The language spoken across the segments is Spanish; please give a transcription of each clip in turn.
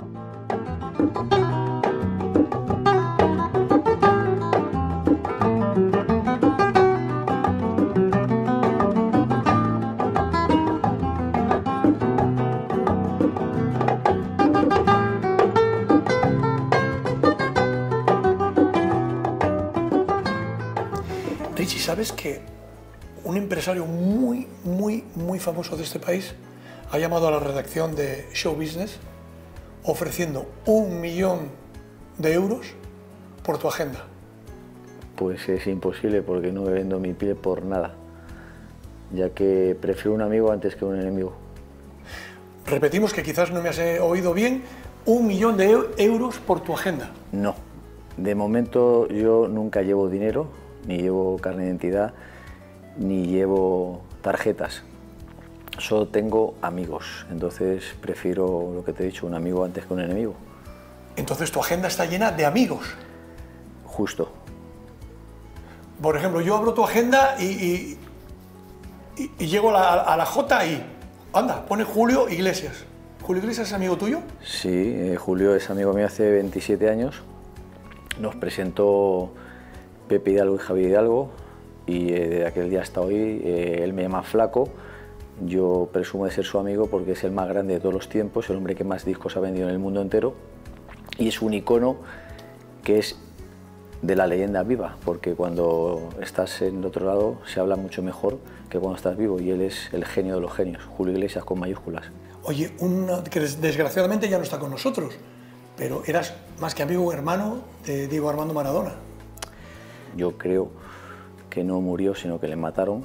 Richie, ¿sabes que un empresario muy famoso de este país ha llamado a la redacción de Show Business ofreciendo 1 millón de euros por tu agenda? Pues es imposible, porque no me vendo mi piel por nada, ya que prefiero un amigo antes que un enemigo. Repetimos, que quizás no me has oído bien, 1 millón de euros por tu agenda. No, de momento yo nunca llevo dinero, ni llevo carne de identidad, ni llevo tarjetas. Solo tengo amigos, entonces prefiero, lo que te he dicho, un amigo antes que un enemigo. Entonces tu agenda está llena de amigos. Justo. Por ejemplo, yo abro tu agenda y llego a la J y anda, pone Julio Iglesias. ¿Julio Iglesias es amigo tuyo? Sí, Julio es amigo mío hace 27 años. Nos presentó Pepe Hidalgo y Javier Hidalgo, y desde aquel día hasta hoy él me llama Flaco. Yo presumo de ser su amigo porque es el más grande de todos los tiempos, el hombre que más discos ha vendido en el mundo entero, y es un icono que es de la leyenda viva, porque cuando estás en el otro lado se habla mucho mejor que cuando estás vivo, y él es el genio de los genios, Julio Iglesias con mayúsculas. Oye, que desgraciadamente ya no está con nosotros, pero eras más que amigo, hermano de Diego Armando Maradona. Yo creo que no murió, sino que le mataron.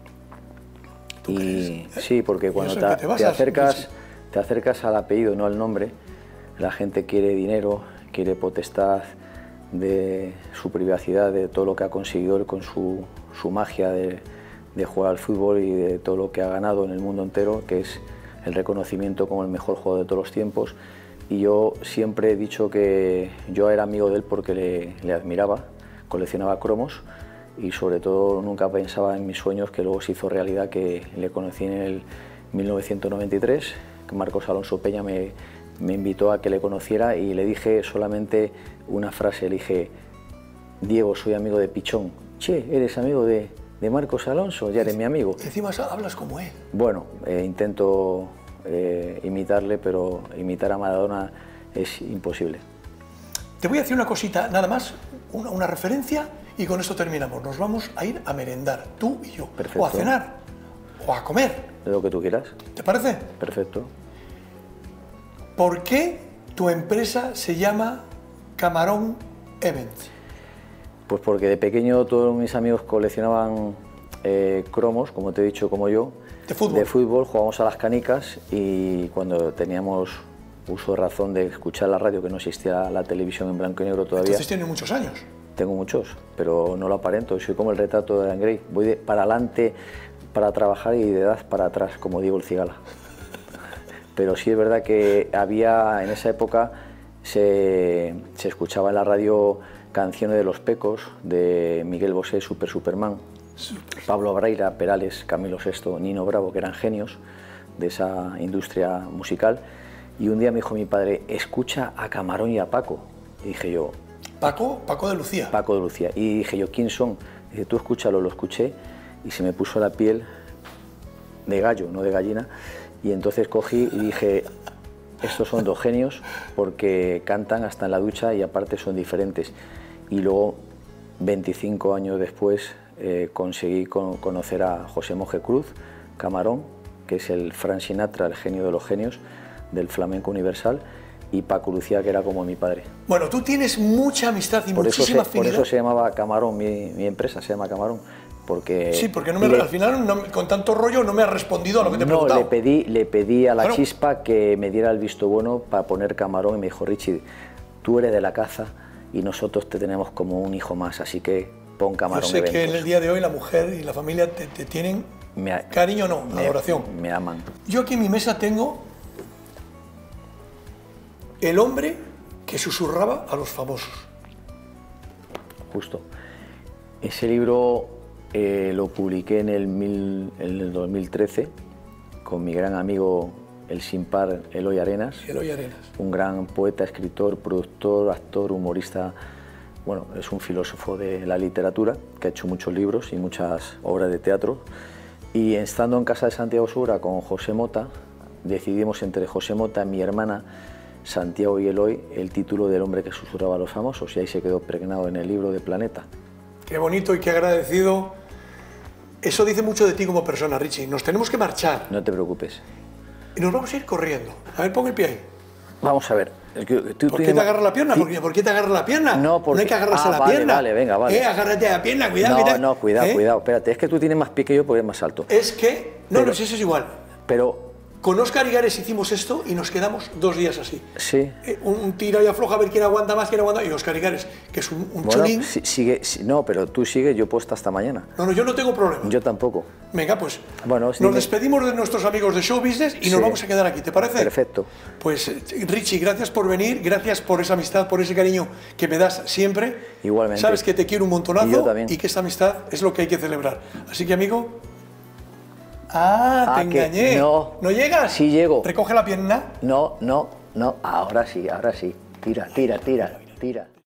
Y sí, porque cuando te acercas al apellido, no al nombre, la gente quiere dinero, quiere potestad de su privacidad, de todo lo que ha conseguido él con su magia de jugar al fútbol y de todo lo que ha ganado en el mundo entero, que es el reconocimiento como el mejor jugador de todos los tiempos. Y yo siempre he dicho que yo era amigo de él porque le admiraba, coleccionaba cromos, y sobre todo nunca pensaba en mis sueños, que luego se hizo realidad, que le conocí en el 1993, que Marcos Alonso Peña me invitó a que le conociera, y le dije solamente una frase, le dije: Diego, soy amigo de Pichón. Che, ¿eres amigo de Marcos Alonso? Ya eres mi amigo. Encima hablas como él. Bueno, intento imitarle, pero imitar a Maradona es imposible. Te voy a decir una cosita, nada más, una referencia, y con esto terminamos. Nos vamos a ir a merendar, tú y yo. Perfecto. O a cenar, o a comer. Lo que tú quieras. ¿Te parece? Perfecto. ¿Por qué tu empresa se llama Camarón Events? Pues porque de pequeño todos mis amigos coleccionaban cromos, como te he dicho, como yo. ¿De fútbol? De fútbol, jugábamos a las canicas, y cuando teníamos uso de razón de escuchar la radio, que no existía la televisión en blanco y negro todavía. Entonces tienes muchos años. Tengo muchos, pero no lo aparento. Soy como el retrato de Dorian Gray. Voy para adelante para trabajar y de edad para atrás, como Diego el Cigala. Pero sí es verdad que había, en esa época, se escuchaba en la radio canciones de Los Pecos, de Miguel Bosé, Superman, Pablo Abraira, Perales, Camilo VI, Nino Bravo, que eran genios de esa industria musical. Y un día me dijo mi padre: escucha a Camarón y a Paco. Y dije yo... Paco de Lucía. Paco de Lucía. Y dije yo: ¿quién son? Dice: tú escúchalo. Lo escuché y se me puso la piel de gallo, no de gallina. Y entonces cogí y dije: estos son dos genios, porque cantan hasta en la ducha y aparte son diferentes. Y luego, 25 años después, conseguí conocer a José Moje Cruz, Camarón, que es el Frank Sinatra, el genio de los genios del flamenco universal, y Paco Lucía, que era como mi padre. Bueno, tú tienes mucha amistad y muchísima afinidad. Por eso se llamaba Camarón, mi empresa se llama Camarón. Porque sí, porque al final, con tanto rollo, no me has respondido a lo que te he preguntado. No, le pedí a la Chispa que me diera el visto bueno para poner Camarón, y me dijo: Richie, tú eres de la caza y nosotros te tenemos como un hijo más, así que pon Camarón Eventos. Yo sé que en el día de hoy la mujer y la familia te tienen cariño, no, adoración. Me aman. Yo aquí en mi mesa tengo el hombre que susurraba a los famosos. Justo. Ese libro lo publiqué en el 2013 con mi gran amigo el sin par Eloy Arenas. Eloy Arenas. Un gran poeta, escritor, productor, actor, humorista. Bueno, es un filósofo de la literatura que ha hecho muchos libros y muchas obras de teatro. Y estando en casa de Santiago Segura con José Mota, decidimos entre José Mota, mi hermana, Santiago y Eloy, el título del hombre que susurraba a los famosos, y ahí se quedó pregnado en el libro de Planeta. Qué bonito y qué agradecido. Eso dice mucho de ti como persona, Richie. Nos tenemos que marchar. No te preocupes. Y nos vamos a ir corriendo. A ver, pon el pie ahí. Vamos a ver. ¿Por qué te agarras la pierna? ¿Por qué te agarras la pierna? No, porque... no hay que agarrarse la pierna. Vale, venga, vale. Agárrate a la pierna, cuidado. No, cuidado, espérate. Es que tú tienes más pie que yo porque eres más alto. Es que... No, si eso es igual. Pero... Con Óscar Igares hicimos esto y nos quedamos 2 días así. Sí. Un tira y afloja a ver quién aguanta más, quién aguanta. Y Óscar Igares, que es un bueno, chulín... no, pero tú sigue, yo puedo estar hasta mañana. No, yo no tengo problema. Yo tampoco. Venga, pues bueno, nos despedimos de nuestros amigos de Show Business y nos vamos a quedar aquí, ¿te parece? Perfecto. Pues Richie, gracias por venir, gracias por esa amistad, por ese cariño que me das siempre. Igualmente. Sabes que te quiero un montonazo y yo también. Y que esta amistad es lo que hay que celebrar. Así que, amigo... te engañé. No. ¿No llegas? Sí llego. Recoge la pierna. No. Ahora sí. Tira.